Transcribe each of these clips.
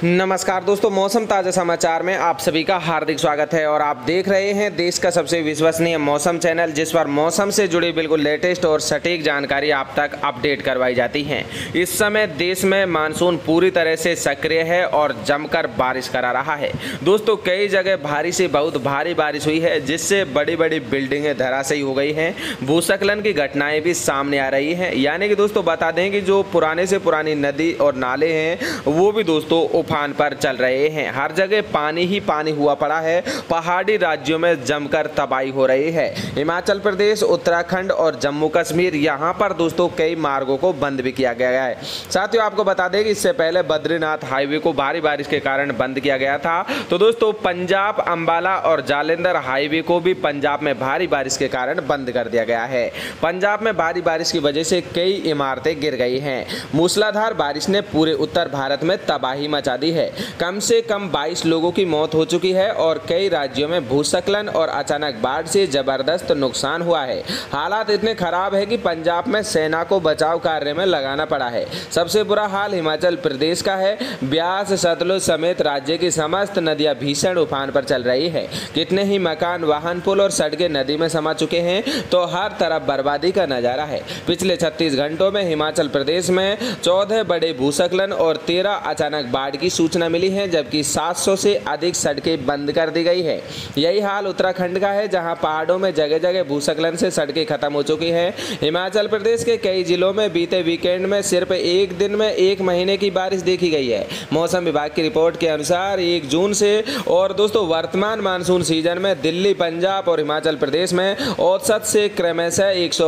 नमस्कार दोस्तों, मौसम ताज़ा समाचार में आप सभी का हार्दिक स्वागत है और आप देख रहे हैं देश का सबसे विश्वसनीय मौसम चैनल, जिस पर मौसम से जुड़ी बिल्कुल लेटेस्ट और सटीक जानकारी आप तक अपडेट करवाई जाती है। इस समय देश में मानसून पूरी तरह से सक्रिय है और जमकर बारिश करा रहा है। दोस्तों, कई जगह भारी से बहुत भारी बारिश हुई है, जिससे बड़ी बड़ी बिल्डिंगें धराशायी हो गई हैं। भूस्खलन की घटनाएं भी सामने आ रही हैं। यानी कि दोस्तों बता दें कि जो पुराने से पुरानी नदी और नाले हैं वो भी दोस्तों उफान पर चल रहे हैं। हर जगह पानी ही पानी हुआ पड़ा है। पहाड़ी राज्यों में जमकर तबाही हो रही है। हिमाचल प्रदेश, उत्तराखंड और जम्मू कश्मीर, यहाँ पर दोस्तों कई मार्गों को बंद भी किया गया है। साथियों, आपको बता दें कि इससे पहले बद्रीनाथ हाईवे को भारी बारिश के कारण बंद किया गया था। तो दोस्तों पंजाब, अंबाला और जालंधर हाईवे को भी पंजाब में भारी बारिश के कारण बंद कर दिया गया है। पंजाब में भारी बारिश की वजह से कई इमारतें गिर गई हैं। मूसलाधार बारिश ने पूरे उत्तर भारत में तबाही मचा दी है। कम से कम 22 लोगों की मौत हो चुकी है और कई राज्यों में भूस्खलन और अचानक बाढ़ से जबरदस्त नुकसान हुआ है। हालात इतने खराब है कि पंजाब में सेना को बचाव कार्य में लगाना पड़ा है। सबसे बुरा हाल हिमाचल प्रदेश का है। ब्यास, सतलुज समेत राज्य की समस्त नदियां भीषण उफान पर चल रही है। कितने ही मकान, वाहन, पुल और सड़कें नदी में समा चुके हैं, तो हर तरफ बर्बादी का नजारा है। पिछले 36 घंटों में हिमाचल प्रदेश में 14 बड़े भूस्खलन और 13 अचानक बाढ़ की सूचना मिली है, जबकि 700 से अधिक सड़कें बंद कर दी गई है। यही हाल उत्तराखंड का है, जहां पहाड़ों में जगह जगह भूस्खलन से सड़कें खत्म हो चुकी हैं। हिमाचल प्रदेश के कई जिलों में बीते वीकेंड में सिर्फ एक दिन में 1 महीने की बारिश देखी गई है। मौसम विभाग की रिपोर्ट के अनुसार 1 जून से और दोस्तों वर्तमान मानसून सीजन में दिल्ली, पंजाब और हिमाचल प्रदेश में औसत से क्रमशः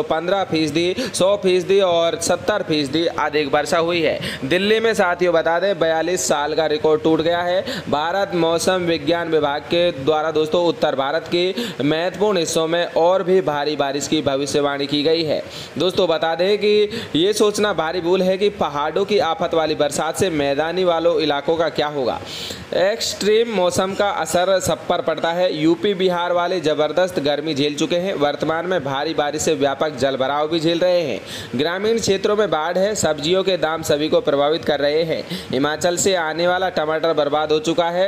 115%, 100% और 70% अधिक वर्षा हुई है। दिल्ली में साथियों बता दें 42 साल का रिकॉर्ड टूट गया है। भारत मौसम विज्ञान विभाग के द्वारा दोस्तों उत्तर भारत के महत्वपूर्ण हिस्सों में और भी भारी बारिश की भविष्यवाणी की गई है। दोस्तों बता दें कि ये सोचना भारी भूल है कि पहाड़ों की आफत वाली बरसात से मैदानी वालों इलाकों का क्या होगा। एक्सट्रीम मौसम का असर सब पर पड़ता है। यूपी, बिहार वाले जबरदस्त गर्मी झेल चुके हैं। वर्तमान में भारी बारिश से व्यापक जलभराव भी झेल रहे हैं। ग्रामीण क्षेत्रों में बाढ़ है। सब्जियों के दाम सभी को प्रभावित कर रहे हैं। हिमाचल से आने वाला टमाटर बर्बाद हो चुका है।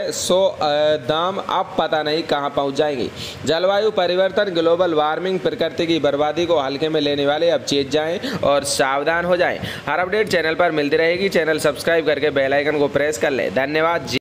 दाम अब पता नहीं कहां पहुंच जाएंगे। जलवायु परिवर्तन, ग्लोबल वार्मिंग, प्रकृति की बर्बादी को हल्के में लेने वाले अब चेत जाएं और सावधान हो जाएं। हर अपडेट चैनल पर मिलती रहेगी। चैनल सब्सक्राइब करके बेल आइकन को प्रेस कर लें। धन्यवाद।